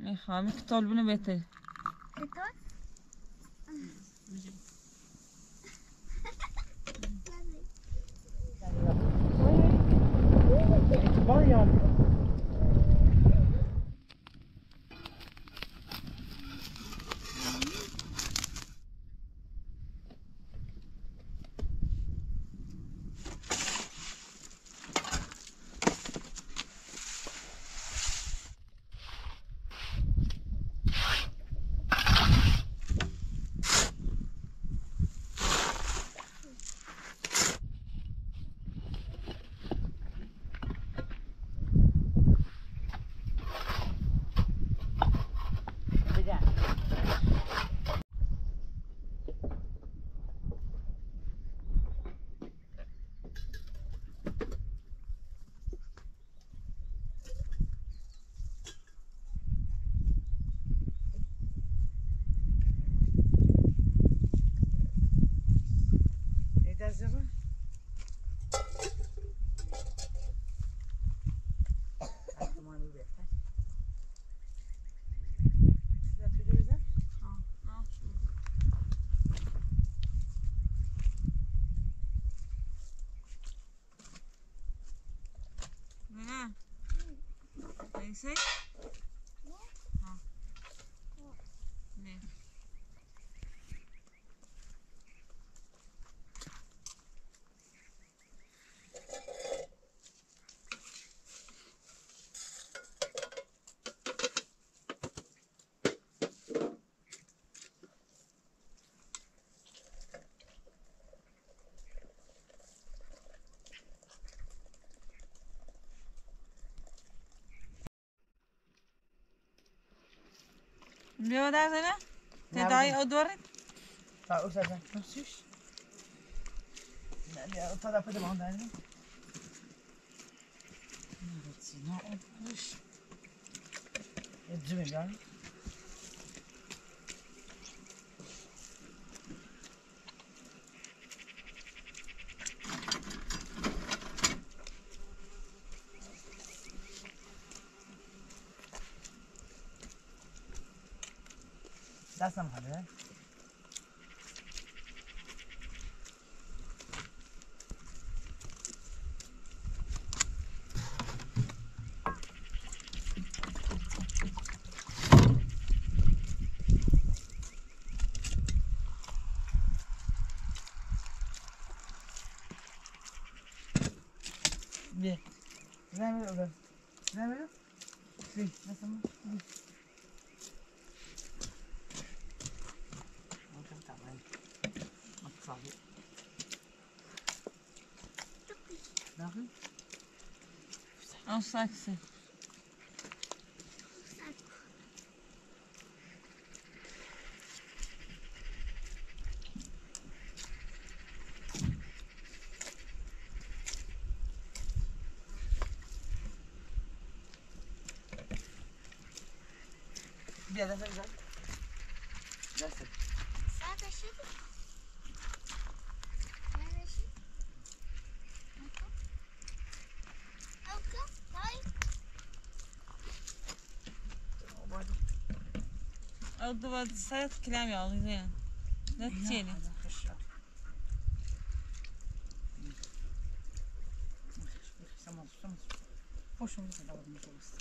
همین کتال بینه بهتره. کتال؟ Say? Huh. Yeah. بیا در زنه؟ تدایی او دورت؟ تا او سازن نسیش؟ نه بیا تا دفعه دمان داریم. نرسی نه اونش. ادزمی بیان. دستم خاله. بیا. زمین رو بر. زمین رو. بیا. دستم. بیا. داخل؟ آن ساکسی. بیا دست بزن. دست. ساعت شد. او دو ساعت کلام یالی زین. نه چیلی. خوشم میاد داوود میشه.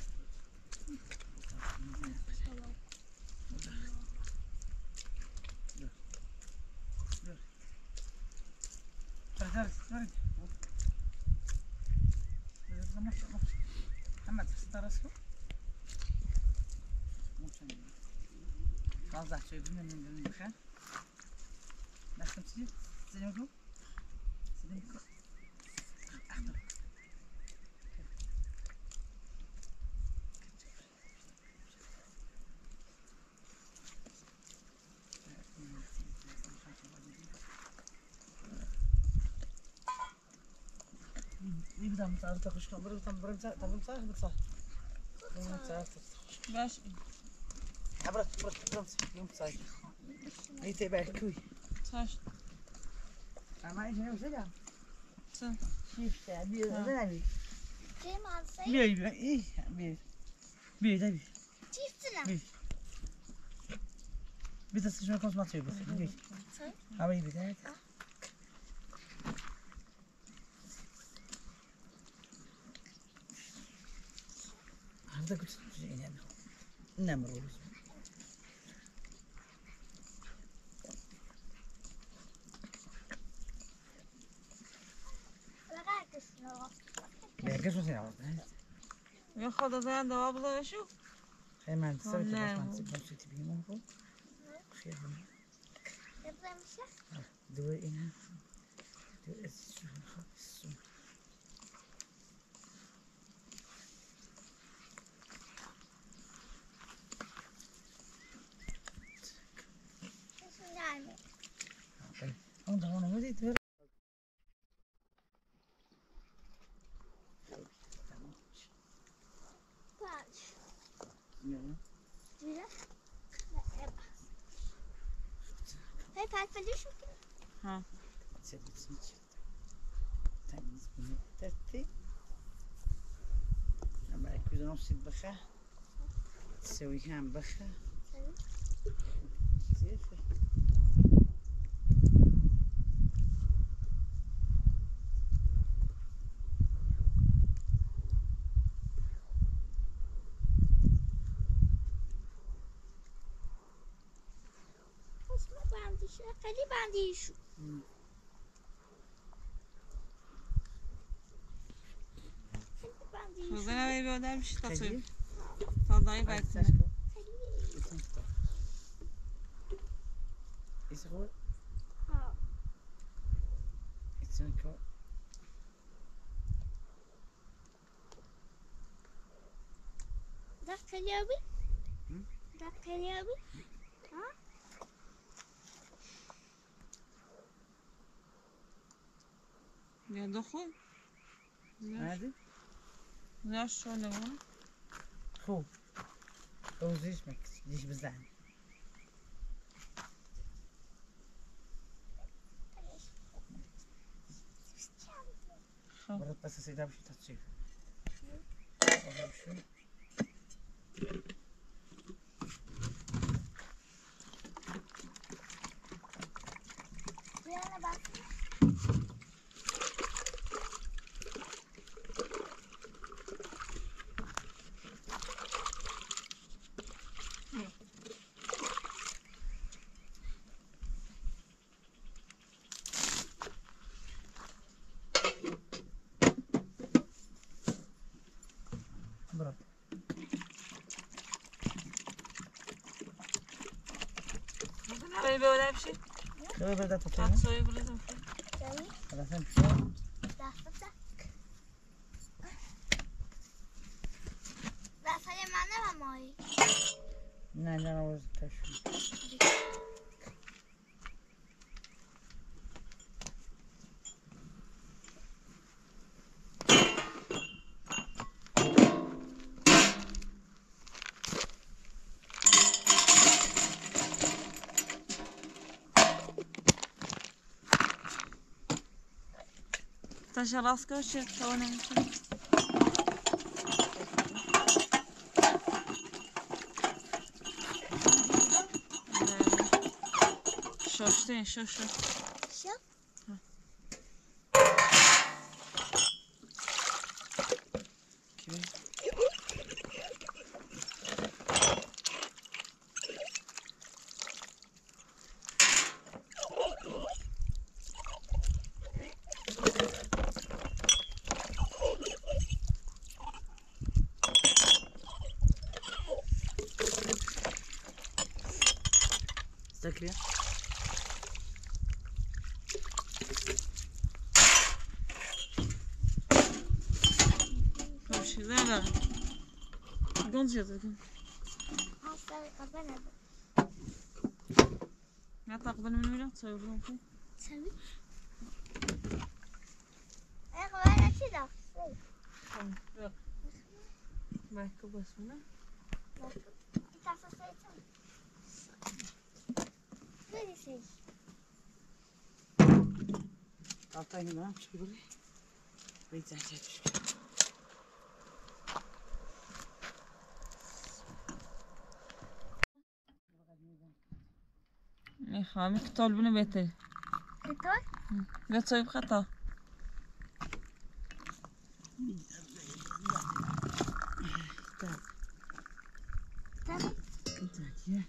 Sorry. محمد استرسكو خلاص شوي من المكان ناخذ شيء زينكم زينكم يبدأ مصار تخش كبر تبرم صار باش عبرت يوم صار أي تبع الكوي صاش أما إيش نبي سجى صا شيف تعبير نبي جيم على الصيد بيبي إيه بيبي تبي Çiftine. Bir de sıçma konuşmak yok. Ama iyi bir de. Arada küçük bir şey yani. Ne mi olur? Bakar kısmı o. Belki sosyal var. يا خدا زين دواب الله شو Hemen sarı Ne kafasına bu? sıkıntı çekti bir yumur bu. Şey bu. Yapılmış ya. Dua ina. Dua esu. Esu. Bismillahirrahmanirrahim. Ama da ona mı dedi? Patrz. Ne? Tyle. Hej, patrz, będziesz szukał? ها Sevgilisi için. Temiz bunu tertti. Ama eküden olsun bakha. تسوي كام بخة زين اسمه بندیش خیلی بندیش خدا بیادر میشه تا خیلی تا دایی بکنه Is het goed? ها Is het goed? dat خیلی Hm? dat خیلی ها یا دخول Hadi. یا شونه بود Goed. Doziş mi? Diş bizden. خب برات بس سيدا بشي تطشيف. أول شيء. بیانه بس برات. خدا بیادر میشه شو بدأ تا تطشيف. سوی بردم داری هذا فهم شو؟ دست دستای منه و مایی نه نه نوز تشوی. تاش راست کن چه تو نمیشه شاشته شاشه شو Kimi? Stakliye. خب نه نه گنج شده هستم قبل نه تقبل من میرم سوی بردم خب سوي اخوان چی داشتی بایکو بس نه Altay gibi ha çıkıyor buraya. Bekle çek. همه که طالبونه بهتره چطور؟ لا تصيب خطا تمام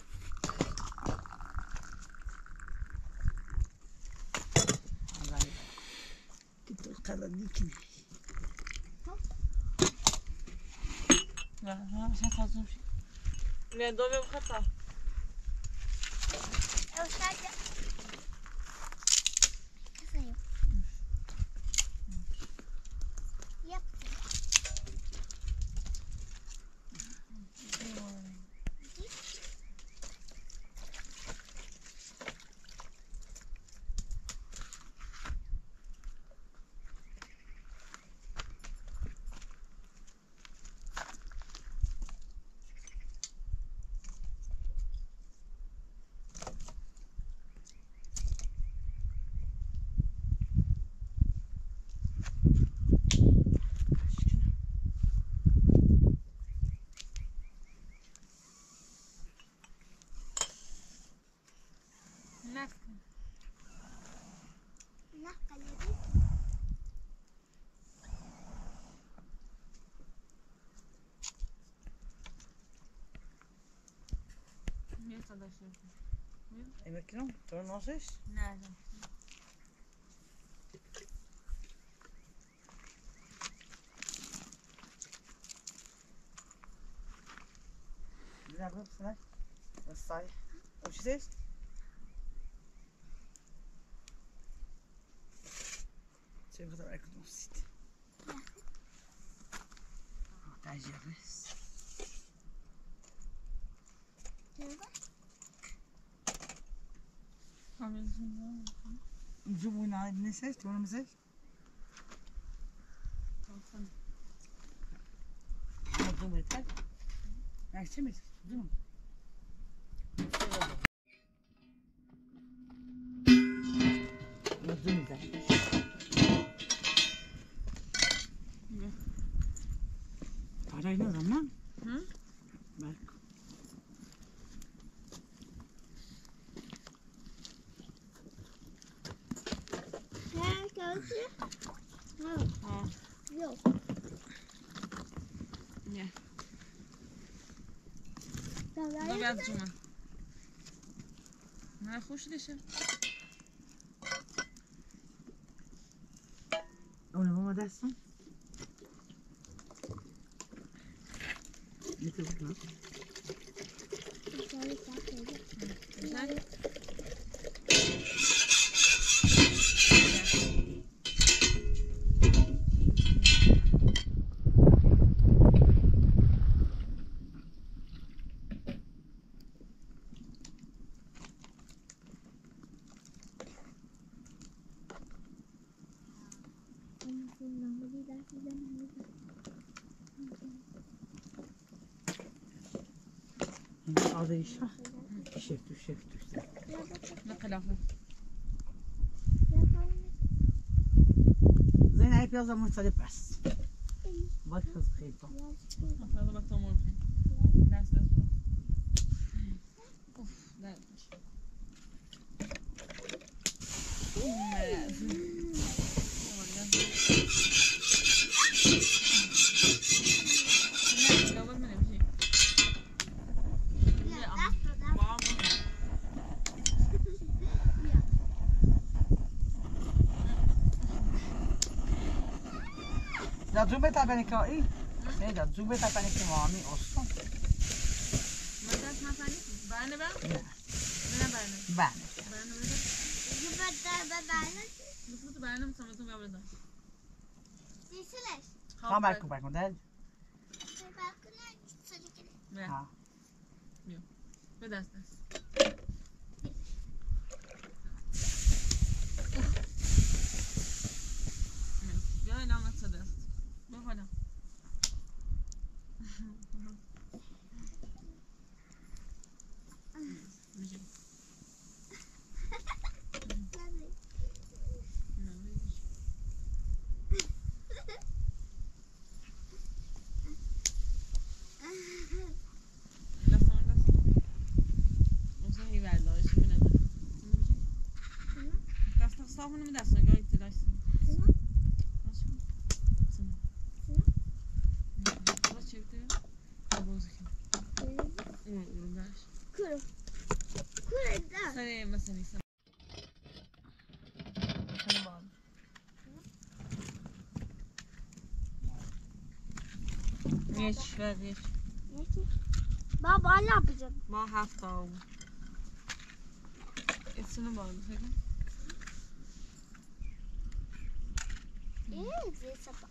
لا مش هتعزم شيء لا دوبي بخطا أستاذ كيف يب Even knop, door nog eens. نه Ja, goed, snel. Wat sta je? Wat je zegt? Zeg wat er eigenlijk nog zit. Daar is je rest. Zo moet je naar de zegt, waarom zeg? Wat doen we het? Ja, ik zie het. Doen. Wat doen we het? Parayı ne zaman? Hı? Bak. Yok. Nie. Dobra, No wiadomo. No ale خوش دیشه Onu bana dersin. Ne kızık lan? Güzel. Adı işe. Şef düş. Ne kılafı? Zeynep yazan muhtelif bas. Bak kız kıyıp. Hadi bak tamam. Ders bu. Of, dermiş. Da giù ta bene che da giù ta bene che mami osso. Bane ben? Ne. Ne bane? Bene. Bane ben. Mutlu bane mi tamam tamam ben. Ga maar kom model. Ne? Ha. Yok. Bir ders. Ja, nou met z'n dest. Maar voilà. مثل نیست یک بعد یک یکی بابا نبزم ما 7 تا بود اسمونو باید بگم زیر سپا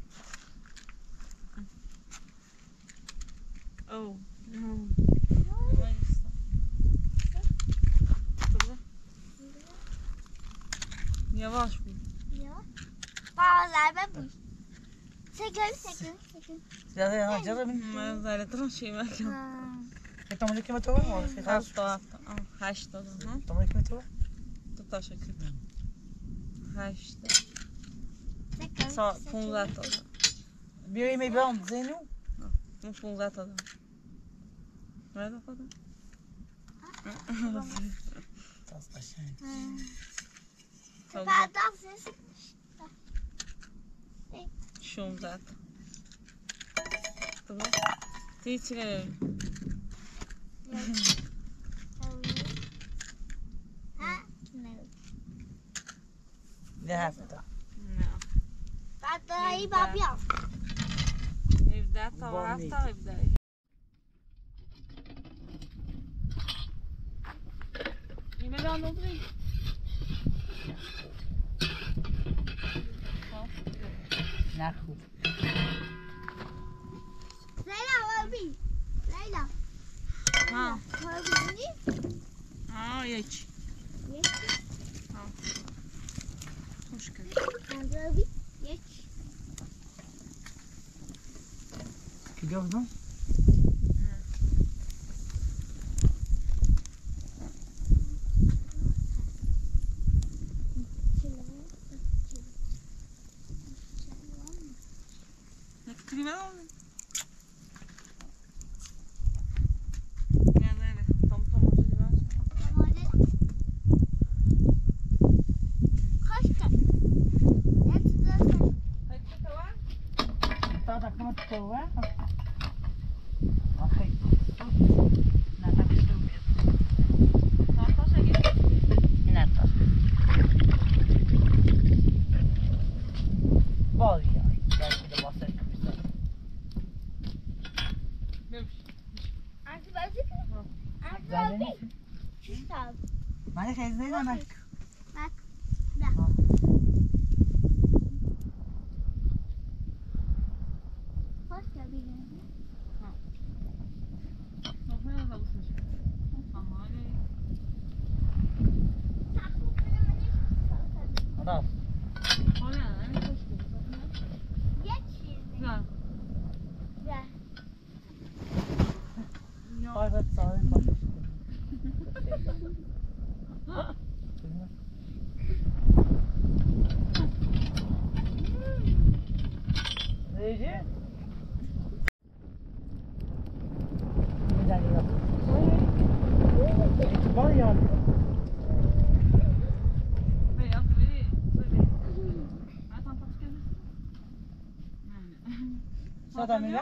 او yavaş bu. Ya. Bağlar ben bu. Sakın. Ya canım. Ben zaten şey mekan. Tamam kim atıyor mu? Hafta. 8 تا. Tamam kim atıyor? تو تا شکل 8 تا 15 تا بیا یه میبرم زینو اون 15 تا دارم باید خودم تاس قشنگ بعد دستش 16 تا tamam هیچی نمیدونم یه هفته نه بعد دایی با بیا 17 تا و 7 تا 17 ایمه دان دوبری نه خوب Leyla. ها Gördün ها یک Yeki. ها خوش کرد Gördün Yeki. کی گفتم؟ Klima oldu. من خیلی نیدم صدا میگم؟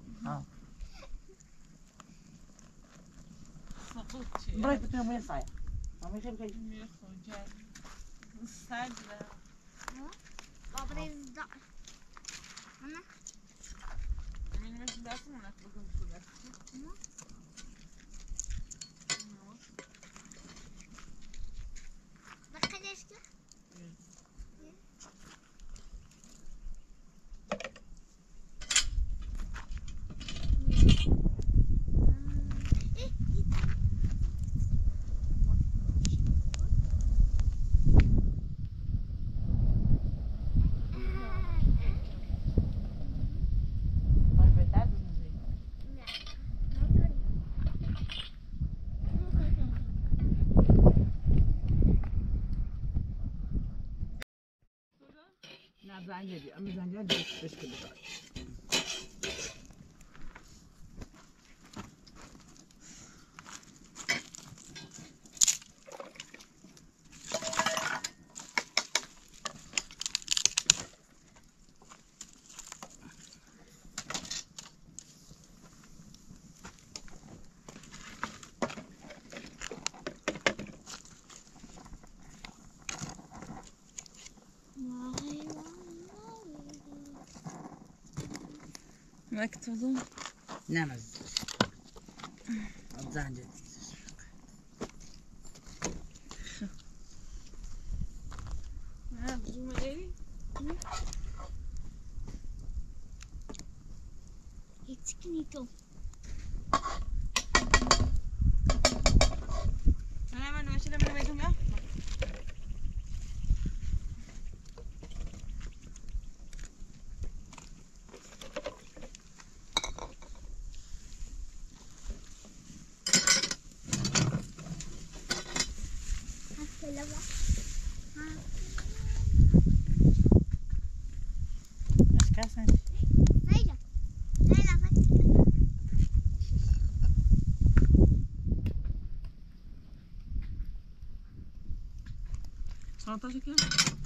برای بتونم باید سایه مامی خیلی خیلی سجده Baba izda. Ana. Benim için dersim ona bakın şurada. Bak eski. نه زنجه بیا اما زنجه بهش کلی دار مكتوب نمز زنجة زوم ايه يتسكنيتو انا من ماشي لما بيجوا يا اشكاسن ليلى ليلى سلطة كده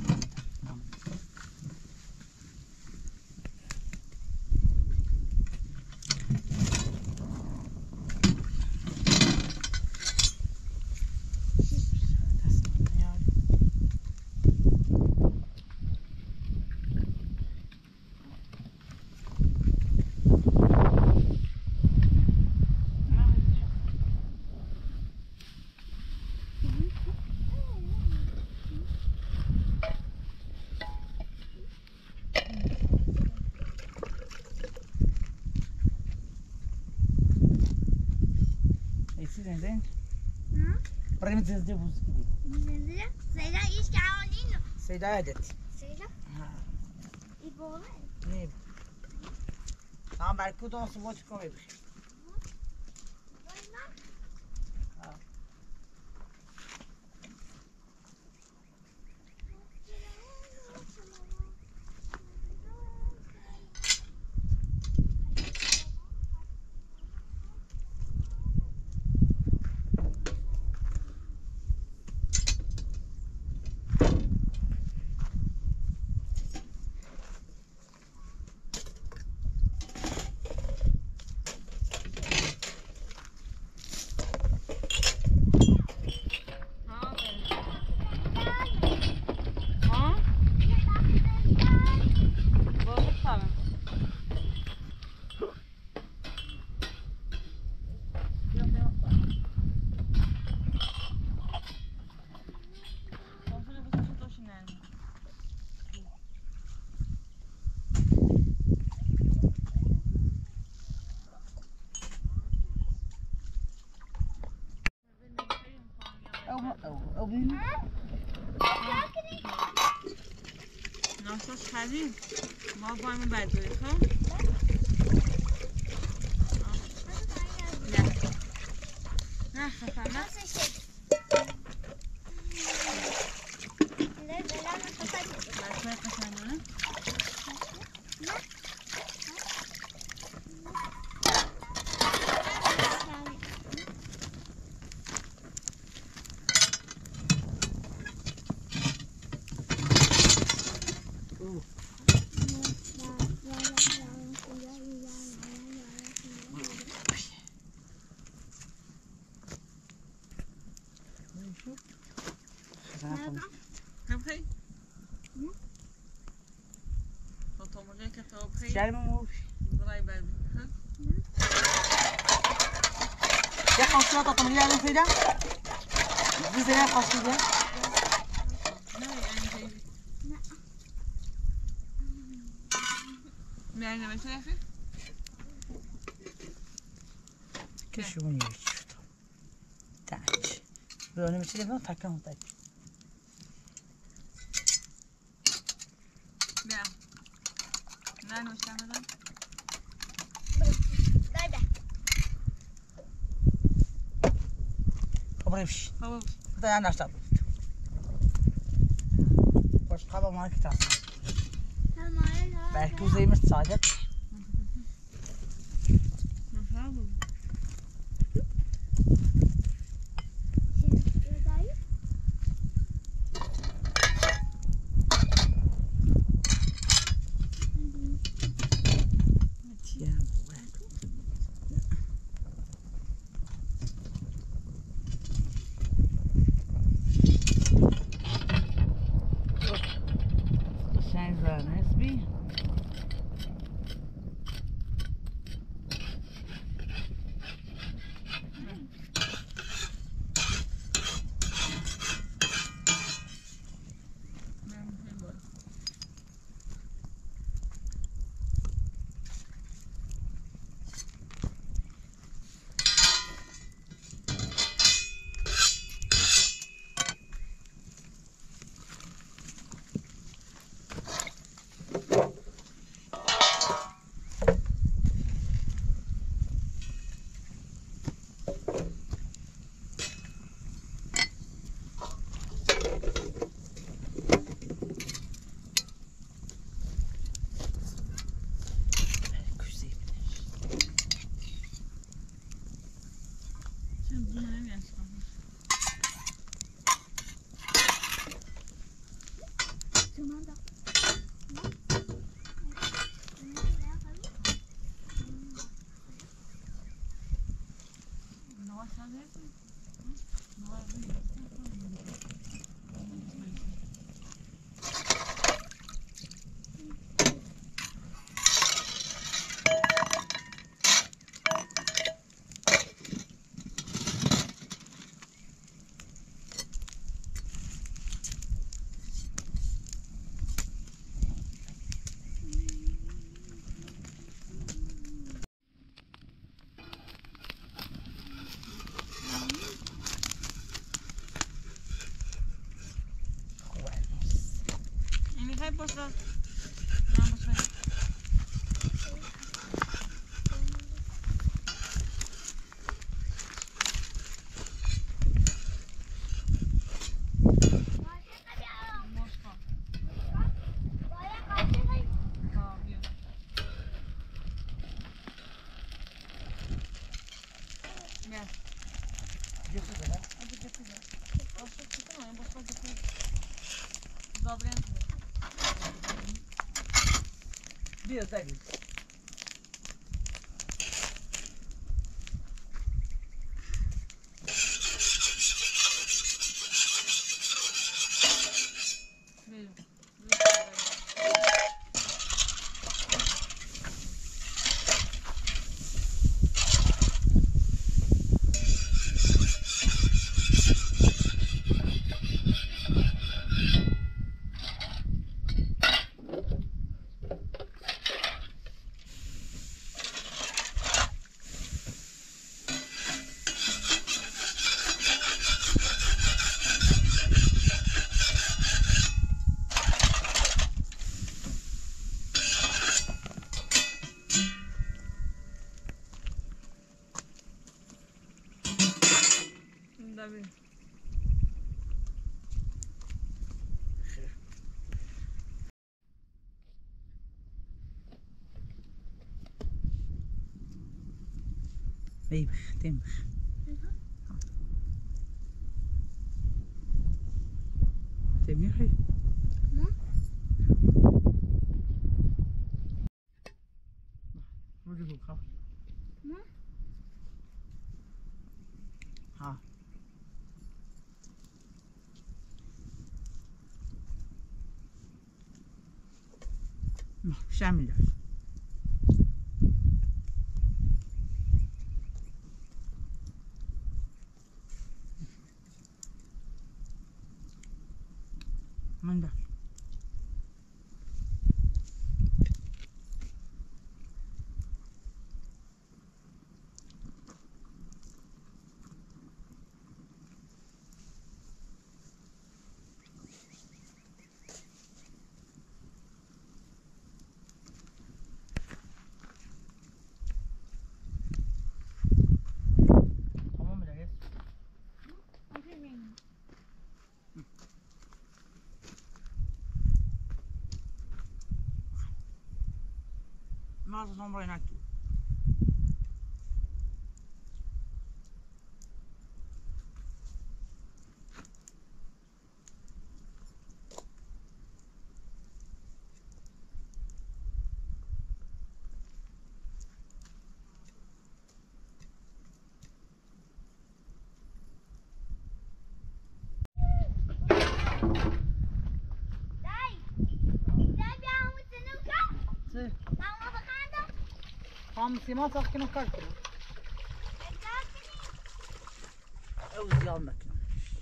زين بريم تزدي بوز كده سيدا ايش كعونينو سيدا عادت سيدا يبغى نيب عم بركو دون صوت كوي بخير او بين ناساش خرید ما بایم بدوی خب نه نه خفه نه بسمه قشنگونه بخیر تو مجھے کہتا ہو بخیر شرم مو برای بعد ها يا خاصة تطمني على فيدا دي زي خاصة يعني ما تعرفي كشوني شفت تاج بيقولوا مش تليفون فكرهم تاج لا لا أنا مش تعملها خبريش هو ده أنا أشتغل باش قابل معك تعال بركو زي مستعجل میخوای بسرا نه بسرا بیا زدی بيبخ تنبخ تنبخي وجهه خف ها شامل من ده مغز عمري ناكل سيمان صح كنا كاركنا أو زياد مكنا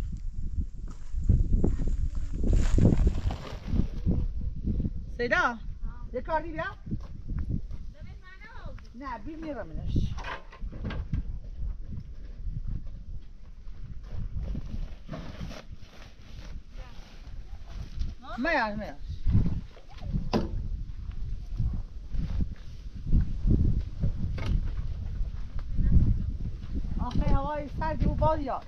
سيدا ده كاردي بيا نه بير منش ما يعرف آخه هوای سردی و باد یاد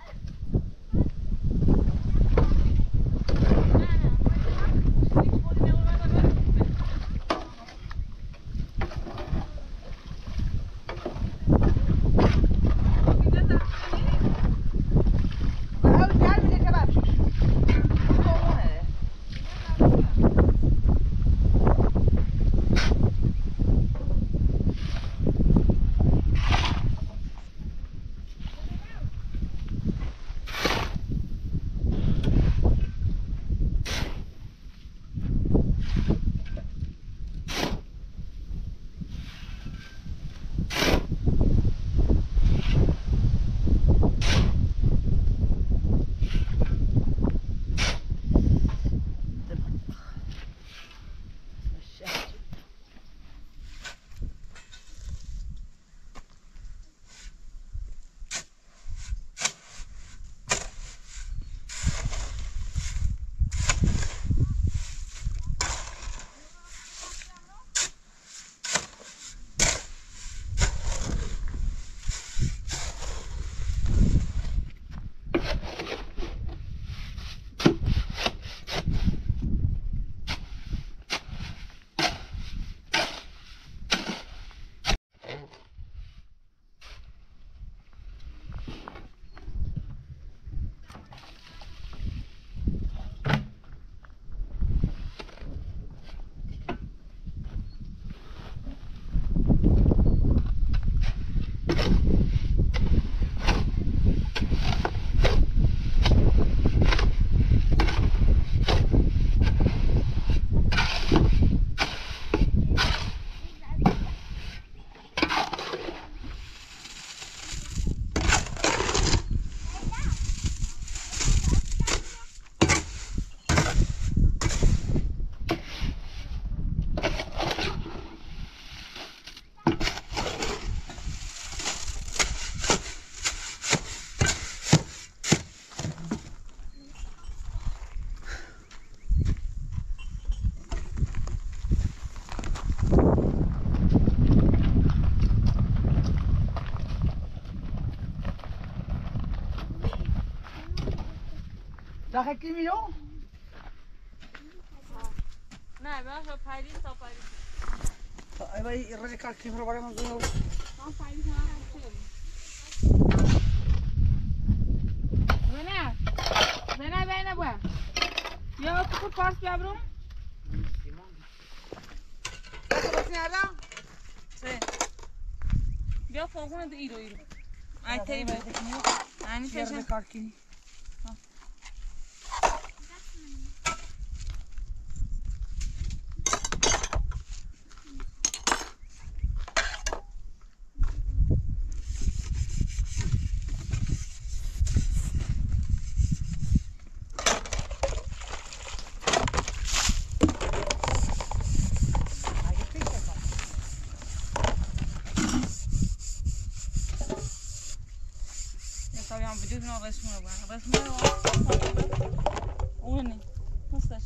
Dag ik niet meer نه بیا شو پری تا پری Wij redden kan ik niet meer warm doen. من پری کنم بنا بنا بنا بیا بیا تو پاس بیا برو Wat is er dan? بیا فوقونه ده ایرو ایرو ای تری بیا یعنی Redden فشن kan ik niet. طبعا بدون رسمه بقى رسمه وين مستش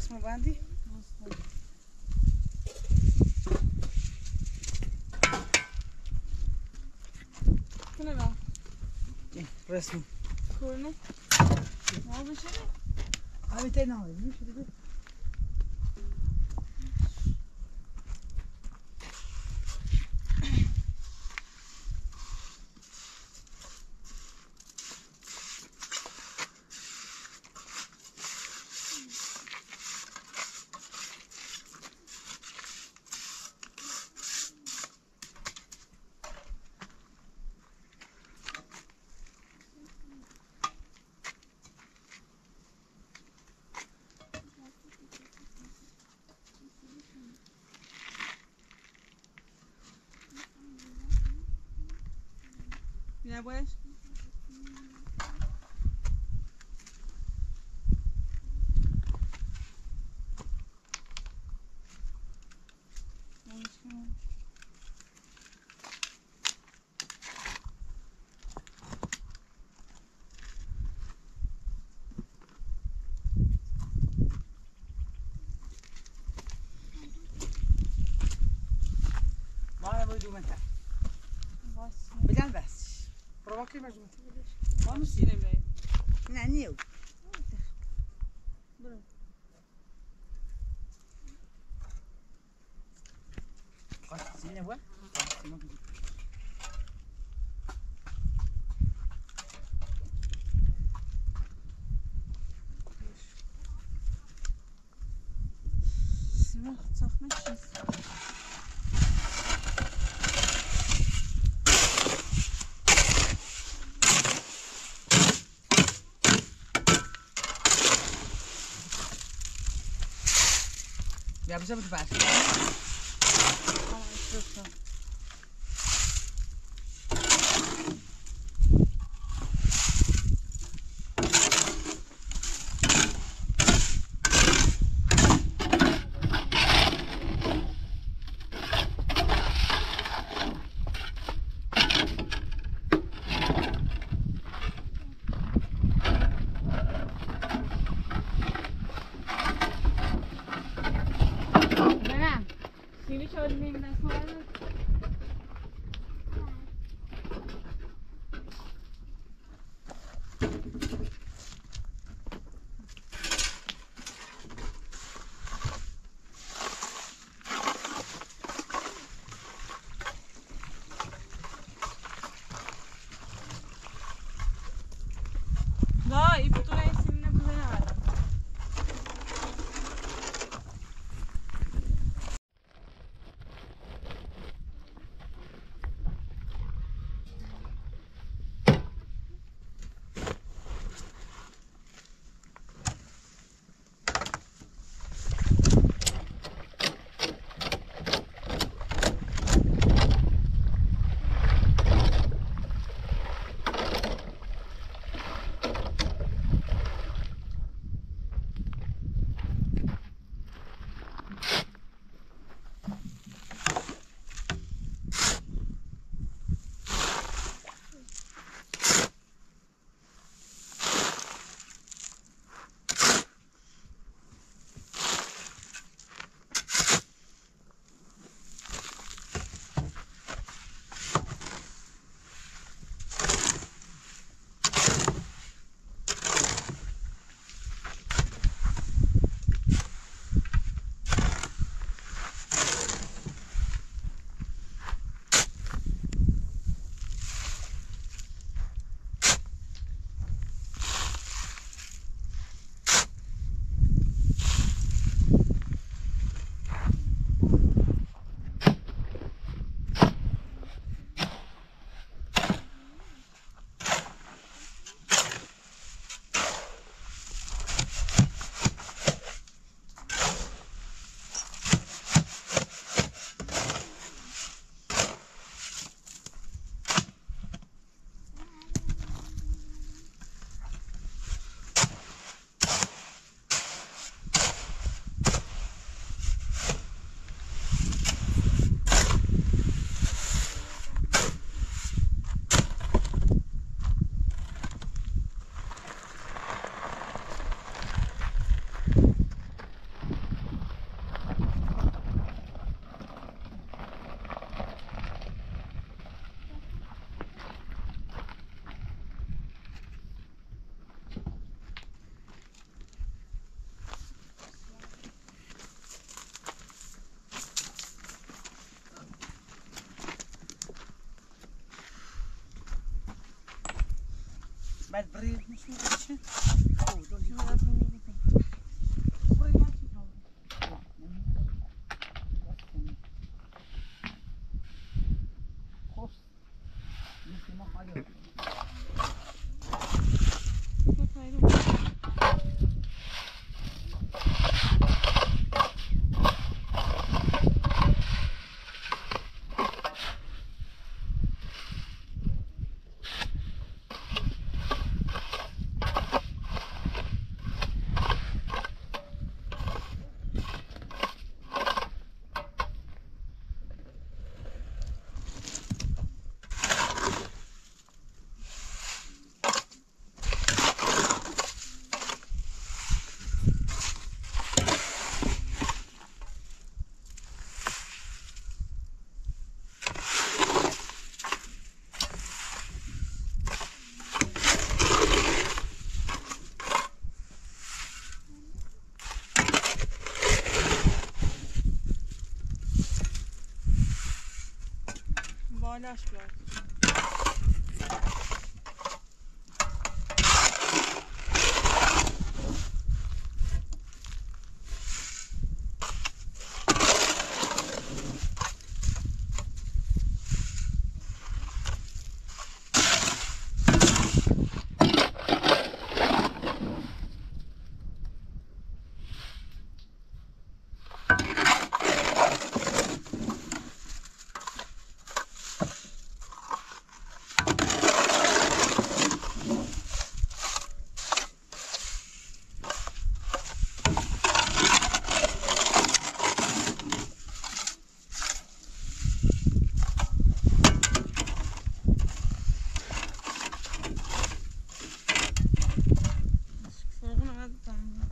شما بندی؟ کنه را رسمی کنه ما بشه همین تایی نهایی میشه دیگه بیا باش ما هم باید دومن تر بدن بس پروا که مجموعه ما میشینه بیایی نه نیو برو قاعد سینه بوا سیما صاف نشیست بیا بشه بده بس سیلی شد میمونه سوال بعد بري مش ماشي بالاش بیار فرغون عاد tamam.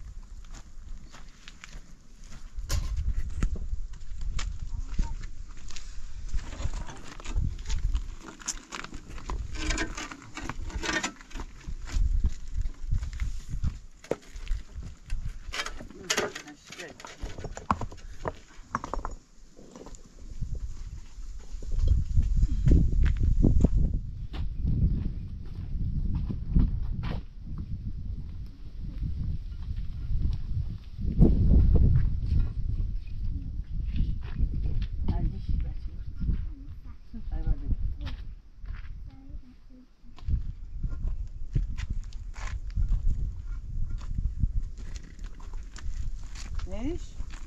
ايش؟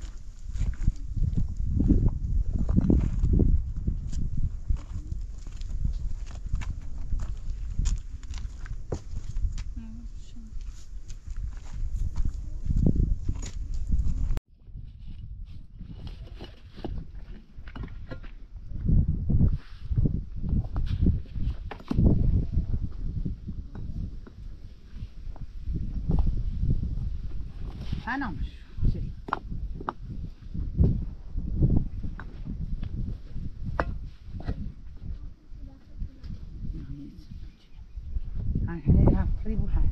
انا مش شيء هنحلها قريب وحاجة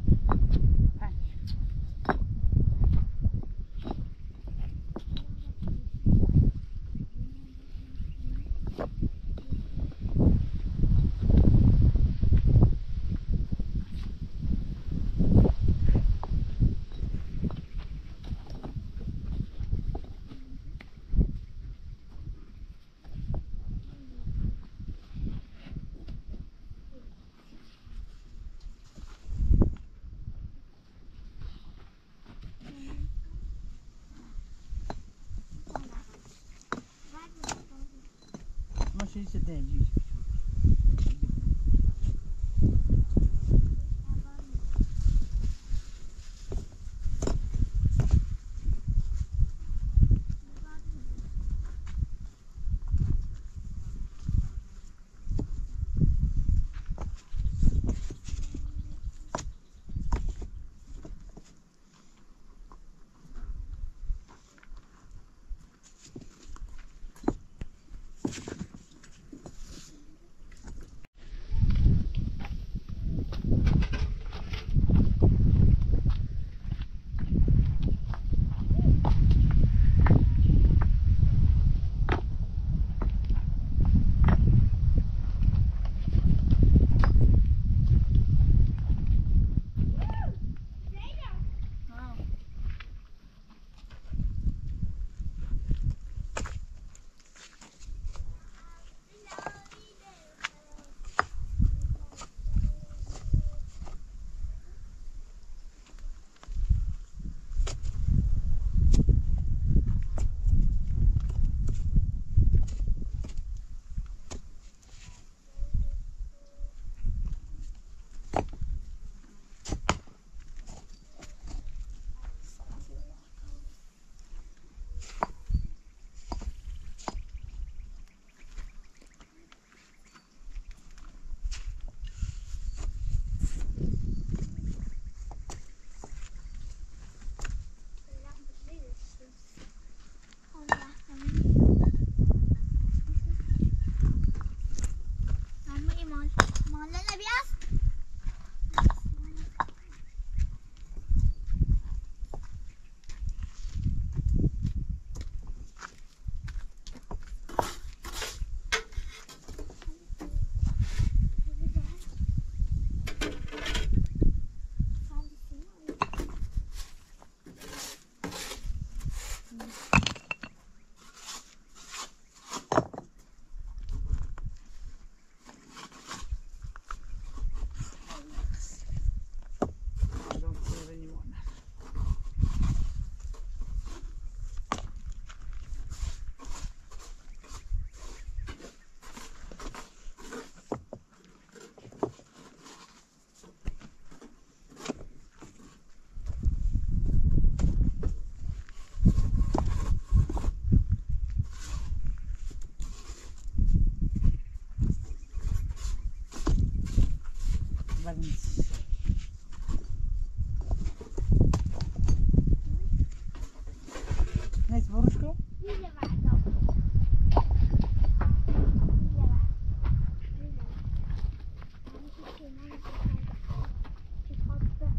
ماشي صدقني قديمتي. ناس بروشكو. Ile vardı. Ile var. Ile. Ben hiç şeyden çıkarttı.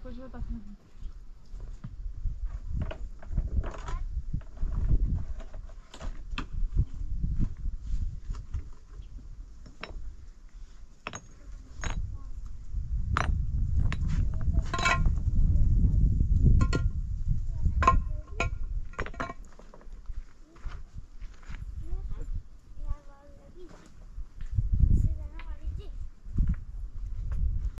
کجا داخل